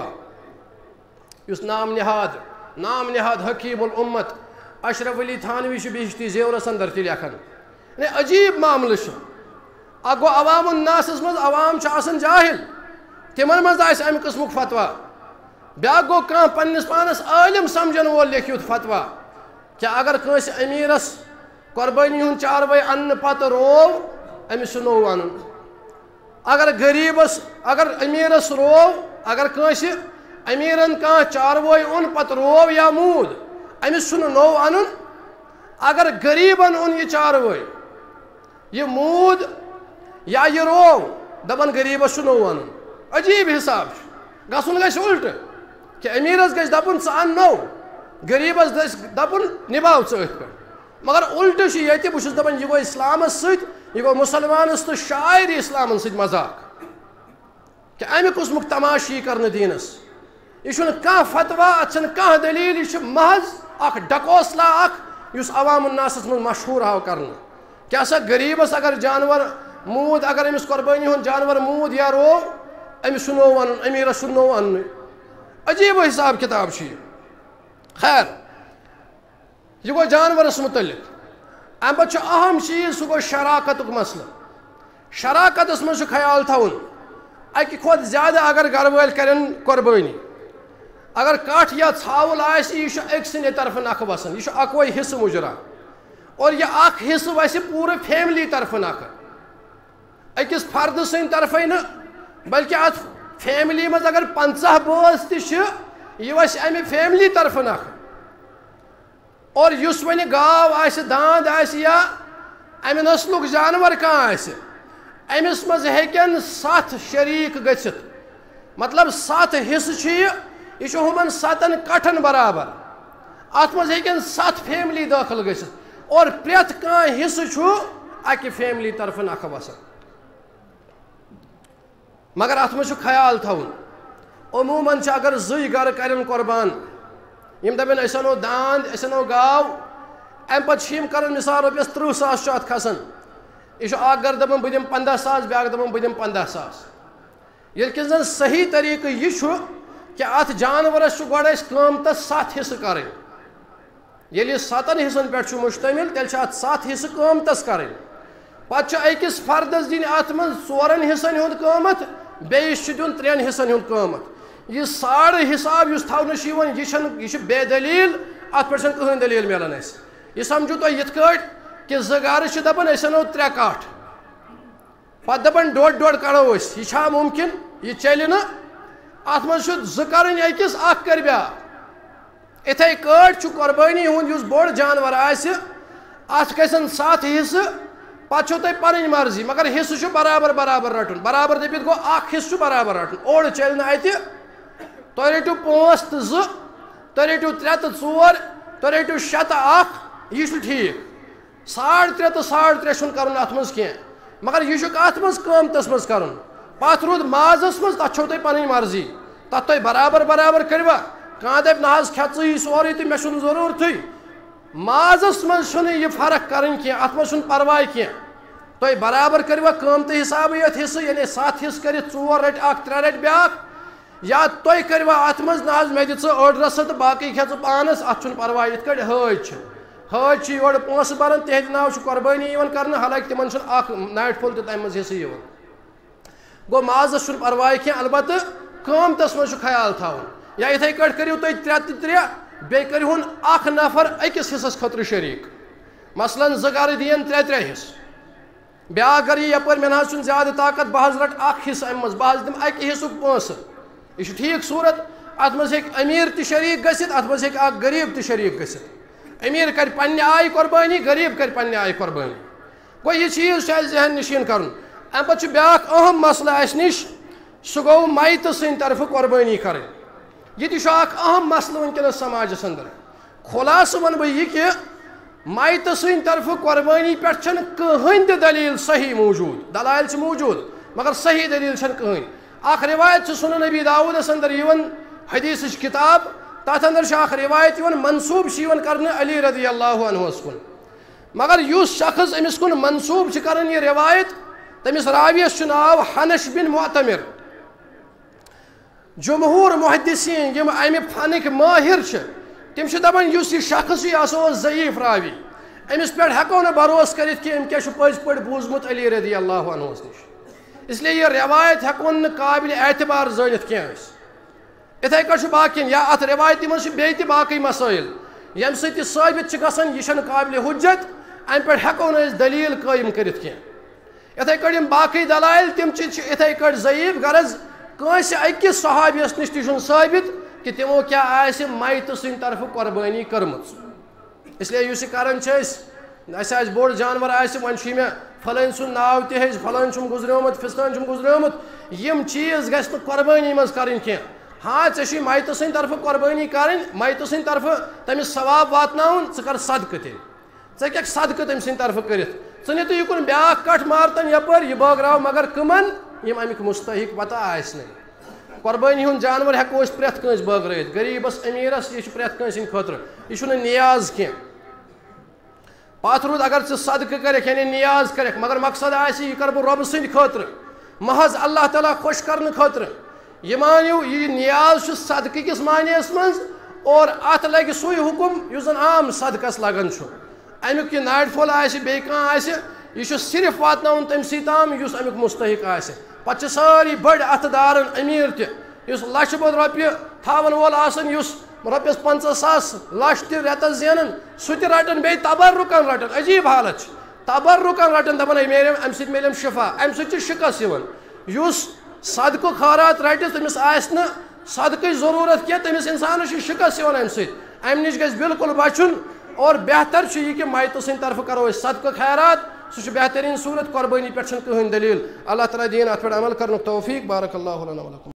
یُس نام نہاد نام نہاد حکیٖم الامت اشرف علی تھانوی چھُ بہشتی زیورس اندر تہِ لیکھان یعنی عجیٖب معاملہٕ چھُ اکھ گوٚو عوام الناسس منٛز عوام چھُ آسان جاہل تِمن منٛز آسہِ امہِ قٕسمُک فتوا بیٛاکھ گوٚو کانٛہہ پننِس پانس عٲلِم سمجھن وول لیکھِتھ فتوا کہِ اگر کٲنٛسہِ أمیٖرس قۄربٲنی ہُنٛد چاروٲے اننہٕ پتہٕ روو أمِس چھُ نوٚو انُن اگر غریٖبس اگر أمیٖرس روو اگر کٲنٛسہِ أمیٖرن کانٛہہ چاروٲے اوٚن پتہٕ روو یا موٗد أمِس چھُنہٕ نوٚو انُن اگر غریٖبن اوٚن یہِ چاروٲے یہِ موٗد یا یہِ روو دپان غریٖبس چھُ نوٚو انُن عجیٖب حساب چھُ گژھُن گژھِ الٹہٕ کہِ أمیٖرس گژھِ دپُن ژٕ ان نوٚو غریٖبس گژھِ دپُن نِباو ژٕ أتھۍ پٮ۪ٹھ مگر الٹہٕ چھُ ییٚتہِ بہٕ چھُس دپان یہِ گوٚو اسلامس سۭتۍ یہِ گوٚو مُسلمانس تہٕ شاعری اسلامن سۭتۍ مذاق کہِ امہِ قٕسمُک تماشہٕ یی کرنہٕ دیٖنس یہِ چھُنہٕ کانٛہہ فتوا اتھ چھنہٕ کانٛہہ دلیٖل یہِ چھُ محض اکھ ڈکوسلا اکھ یُس عوام الناسس منٛز مشہوٗر آو کرنہٕ کیٛاہ سا غریٖبس اگر جانور موٗد اگر أمِس قۄربٲنی ہُنٛد جانور موٗد یا روو أمِس چھُ نوٚو انُن أمیٖرس چھُ نوٚو اننُے عجیٖب حساب کِتاب چھُ یہِ خیر یہِ گوٚو جانورس مُتعلق امہِ پتہٕ چھُ اہم چیٖز سُہ گوٚو شراکتُک مسلہٕ شراکتس منٛز چھُ خیال تھاوُن اکہِ کھۄتہٕ زیادٕ اگر گرٕ وٲلۍ کرن قۄربٲنی اگر کٹھ یا ژھاوُل آسہِ یہِ چھُ أکۍ سٕنٛدِ طرفہٕ نکھٕ وسان یہِ چھُ اکوے حصہٕ مُجرا اور یہِ اکھ حصہٕ وسہِ پوٗرٕ فیملی طرفہٕ نکھٕ أکِس فردٕ سٕنٛدِ طرفے نہٕ بلکہِ اتھ فیملی منٛز اگر پنژاہ بٲژ تہِ چھِ یہِ وسہِ امہِ فیملی طرفہٕ نکھٕ اور یُس وۄنۍ گاو آسہِ داند آسہِ یا امہِ نسلُک جانور کانٛہہ آسہِ أمِس منٛز ہیٚکن ستھ شریٖک گٔژھِتھ مطلب ستھ حصہٕ چھُ یہِ یہِ چھُ ہُمن ستن کٹھن برابر اتھ منٛز ہیٚکن ستھ فیملی دٲخل گٔژھِتھ اور پرٛٮ۪تھ کانٛہہ حصہٕ چھُ اکہِ فیملی طرفہٕ نکھٕ وسان مگر اتھ منٛز چھُ خیال تھاوُن عموٗمن چھِ اگر زٕے گرٕ کرن قۄربان یِم دپن أسۍ انو داند أسۍ انو گاو امہِ پتہٕ چھِ یِم کران مثال رۄپیس تٕرٕہ ساس چھُ اتھ کھسان یہِ چھُ اکھ گرٕ دپان بہٕ دِمہٕ پنٛدہ ساس بیٛاکھ دپان بہٕ دِمہٕ پنٛدہ ساس ییٚلہِ کہِ زن صحیح طریٖقہٕ یہِ چھُ کہِ اتھ جانورس چھُ گۄڈٕ اَسہِ قۭمتس ستھ حصہٕ کرٕنۍ ییٚلہِ سَتن حِصن پٮ۪ٹھ چھُ مُشتمِل تیٚلہِ چھِ اَتھ سَتھ حِصہٕ قۭمتس کَرٕنۍ پتہٕ چھُ أکِس فردس دِنۍ اَتھ منٛز ژورن حِصن ہُنٛد قۭمت بیٚیِس چھُ دیُن ترٛٮ۪ن حِصن ہُنٛد قۭمت یہِ ساڑٕ حِساب یُس تھاونہٕ چھُ یِوان یہِ چھنہٕ یہِ چھُ بے دٔلیٖل اَتھ پٮ۪ٹھ چھنہٕ کٕہٕنۍ دٔلیٖل مِلان اَسہِ یہِ سمجھو تُہۍ یِتھ کٲٹھۍ کہِ زٕ گرٕ چھِ دپان أسۍ اَنو ترٛےٚ کٹھ پتہٕ دپان ڈۄڈ ڈۄڈ کڑو أسۍ یہِ چھا مُمکِن یہِ چلہِ نہٕ اَتھ منٛز چھُ زٕ کَرٕنۍ أکِس اکھ کَرِ بیٛاکھ یِتھَے کٲٹھۍ چھُ قۄربٲنی ہُنٛد یُس بوٚڑ جانور آسہِ اَتھ گژھن سَتھ حِصہٕ پتہٕ چھو تۄہہِ پنٕنۍ مرضی مگر حِصہٕ چھُ برابر برابر رٹُن برابر دٔپِتھ گوٚو اکھ حِصہٕ چھُ برابر رٹُن اوٚڑ چلہِ نہٕ اَتہِ تُہۍ رٔٹِو پانٛژھ تہٕ زٕ تُہۍ رٔٹِو ترٛےٚ تہٕ ژور تُہۍ رٔٹِو شےٚ تہٕ اکھ یہِ چھُ ٹھیٖک ساڑ ترٛےٚ تہٕ ساڑ ترٛےٚ چھُنہٕ کَرُن اَتھ منٛز کینٛہہ مگر یہِ چھُکھ اَتھ منٛز قۭمتس منٛز کَرُن پتہٕ روٗد مازَس منٛز تَتھ چھو تۄہہِ پنٕنۍ مرضی تَتھ تُہۍ برابر برابر کٔرِوا کانٛہہ دَپہِ نہ حظ کھٮ۪ژٕے سورُے تہٕ مےٚ چھُنہٕ ضروٗرتھٕے مازَس منٛز چھُنہٕ یہِ فرق کَرٕنۍ کینٛہہ اَتھ منٛز چھُنہٕ پرواے کینٛہہ تُہۍ برابر کٔرِوا قۭمتہٕ حِسابٕے یَتھ حِصہٕ یعنی سَتھ حِصہٕ کٔرِتھ ژور رَٹہِ اکھ ترٛےٚ رَٹہِ بیٛاکھ یا تُہۍ کٔرِوا اَتھ منٛز نہ حظ مےٚ دِ ژٕ أڑ رَژھٕ تہٕ باقٕے کھٮ۪ژٕ پانَس اَتھ چھُنہٕ پرواے یِتھ کٲٹھۍ حٲج چھِ حٲج چھِ یورٕ پونٛسہٕ بَران تِہنٛدِ ناو چھُ قۄربٲنی یِوان کَرنہٕ حالانکہِ تِمن چھُنہٕ اکھ ناٹہِ پھوٚل تہِ تَمہِ منٛز حِصہٕ یِوان گوٚو مازَس چھُنہٕ پرواے کینٛہہ البتہٕ قۭمتس منٛز چھُ خیال تھاوُن یا یِتھَے کٲٹھۍ کٔرِو تُہۍ ترٛےٚ تہٕ ترٛےٚ بیٚیہِ کٔرِہُن اکھ نفر أکِس حِصس خٲطرٕ شریٖک مثلاً زٕ گرٕ دِیَن ترٛےٚ ترٛےٚ حِصہٕ بیٛاکھ گرٕ یی یپٲرۍ مےٚ نہ حظ چھُنہٕ زیادٕ طاقت بہٕ حظ رٹہٕ اکھ حِصہٕ اَمہِ منٛز بہٕ حظ دِمہٕ اَکہِ حِصُک پونٛسہٕ یہِ چھُ ٹھیٖک صوٗرت اَتھ منٛز ہیٚکہِ أمیٖر تہِ شریٖک گٔژھِتھ اَتھ منٛز ہیٚکہِ اکھ غریٖب تہِ شریٖک گٔژھِتھ أمیٖر کَرِ پننہِ آیہِ قۄربٲنی غریٖب کَرِ پننہِ آیہِ قۄربٲنی گوٚو یہِ چیٖز چھُ اَسہِ ذہن نِشیٖن کَرُن اَمہِ پتہٕ چھُ بیٛاکھ اہم مسلہٕ اَسہِ نِش سُہ گوٚو مَیتہٕ سٕنٛدِ طرفہٕ قۄربٲنی کَرٕنۍ یہِ تہِ چھُ اکھ اہم مسلہٕ وٕنکیٚنس سماجس انٛدر خُلاصہٕ وَنہٕ بہٕ یہِ کہِ مَیتہٕ سٕنٛدِ طرفہٕ قۄربٲنی پٮ۪ٹھ چھنہٕ کٕہٕنۍ تہِ دٔلیٖل صحیح موٗجوٗد دلایل چھِ موٗجوٗد مگر صحیح دٔلیٖل چھنہٕ کٕہٕنۍ اکھ رِوایت چھِ سُنن نبی داوٗدس انٛدر یِوان حدیٖثٕچ کِتاب تتھ انٛدر چھِ اکھ رِوایت یِوان منصوٗب چھِ یِوان کرنہٕ علی رضی اللہ عنہُس کُن مگر یُس شخص أمِس کُن منصوٗب چھِ کران یہِ رِوایت تٔمِس راویس چھُ ناو حنش بن معتمر جمہوٗر محدثیٖن یِم امہِ فنٕکۍ مٲہِر چھِ تِم چھِ دپان یُس یہِ شخص چھُ یہِ ہسا اوس ضعیٖف راوی أمِس پٮ۪ٹھ ہٮ۪کو نہٕ بروسہٕ کٔرِتھ کہِ أمۍ کیٛاہ چھُ پٔزۍ پٲٹھۍ بوٗزمُت علی رضی اللہ عنہُس نِش اسلیے یہِ رِوایت ہٮ۪کون نہٕ قابلِ اعتبار زٲنِتھ کینٛہہ أسۍ یِتھَے کٲٹھۍ چھُ باقین یا اتھ رِوایتہِ منٛز چھِ بیٚیہِ تہِ باقٕے مسٲیِل ییٚمہِ سۭتۍ یہِ ثٲبت چھِ گژھان یہِ چھنہٕ قابلِ حُجت امہِ پٮ۪ٹھ ہٮ۪کو نہٕ أسۍ دٔلیٖل قٲیِم کٔرِتھ کینٛہہ یِتھَے کٲٹھۍ یِم باقٕے دلایل تِم چھِ یِتھَے کٲٹھۍ ضعیٖف غرض کٲنٛسہِ أکِس صحابیَس نِش تہِ چھُنہٕ ثٲبت کہِ تِمو کیٛاہ آسہِ مَیتہٕ سٕنٛدِ طرفہٕ قۄربٲنی کٔرمٕژ اسلیے یُس یہِ کران چھِ أسۍ اَسہِ آسہِ بوٚڑ جانور آسہِ وۄنۍ چھُے مےٚ فلٲنۍ سُنٛد ناو تہِ ہیٚچھ فلٲنۍ چھُم گُزریومُت فِستٲنۍ چھُم گُزریومُت یِم چیٖز گژھِ نہٕ قۄربٲنی منٛز کَرٕنۍ کینٛہہ ہاں ژےٚ چھُے مَیتہٕ سٕنٛدِ طرفہٕ قۄربٲنی کَرٕنۍ مَیتہٕ سٕنٛدِ طرفہٕ تٔمِس ثواب واتناوُن ژٕ کر صدقہٕ تیٚلہِ ژٕ ہیٚککھ صدقہٕ تٔمۍ سٕنٛدِ طرفہٕ کٔرِتھ ژٕ نہِ تہٕ یُکُن بیٛاکھ کٹھ مارتن یپٲرۍ یہِ بٲگراو مگر کٕمن یِم امیُک مُستحق پتہ آسہِ نہٕ قۄربٲنی ہُنٛد جانور ہٮ۪کو أسۍ پرٛٮ۪تھ کٲنٛسہِ بٲگرٲیِتھ غریٖبس أمیٖرس یہِ چھُ پرٛٮ۪تھ کٲنٛسہِ ہٕنٛدِ خٲطرٕ یہِ چھُنہٕ نِیاز کینٛہہ پتھ روٗد اگر ژٕ صدقہٕ کَرکھ یعنی نِیاز کَرکھ مگر مقصد آسہِ یہِ کرٕ بہٕ رۄبہٕ سٕنٛدِ خٲطرٕ محض اللہ تعالیٰ خۄش کرنہٕ خٲطرٕ یہِ مٲنِو یہِ نِیاز چھُ صدقہٕ کِس معنیَس منٛز اور اتھ لگہِ سُے حُکم یُس زن عام صدقس لگان چھُ امیُک یہِ ناٹہِ پھوٚل آسہِ بیٚیہِ کانٛہہ آسہِ یہِ چھُ صرف واتناوُن تٔمسٕے تام یُس امیُک مُستحق آسہِ پتہٕ چھِ سٲری بٔڑۍ اتھٕ دارن أمیٖر تہِ یُس لچھِ بوٚد رۄپیہِ تھاون وول آسان یُس رۄپیس پنٛژاہ ساس لچھ تہِ رٮ۪تس زینان سُہ تہِ رٹان بیٚیہِ تبرُکن رٹان عجیٖب حالت چھِ تبرُکن رٹان دپان ہے میلیم امہِ سۭتۍ میلیم شفا امہِ سۭتۍ چھِ شِکس یِوان یُس صدقہٕ خٲرات رٹہِ تٔمِس آسہِ نہٕ صدقٕچ ضروٗرت کینٛہہ تٔمِس انسانس چھِ شِکس یِوان امہِ سۭتۍ امہِ نِش گژھِ بِلکُل بچُن اور بہتر چھُ یہِ کہِ مَیتہٕ سٕنٛدِ طرفہٕ کرو أسۍ صدقہٕ خیرات سُہ چھُ بہتریٖن صوٗرت قۄربٲنی پٮ۪ٹھ چھنہٕ کٕہٕنۍ دٔلیٖل اللہ تعالیٰ دِیِن اتھ پٮ۪ٹھ عمل کرنُک توفیٖق بارک اللہ لنا ولکم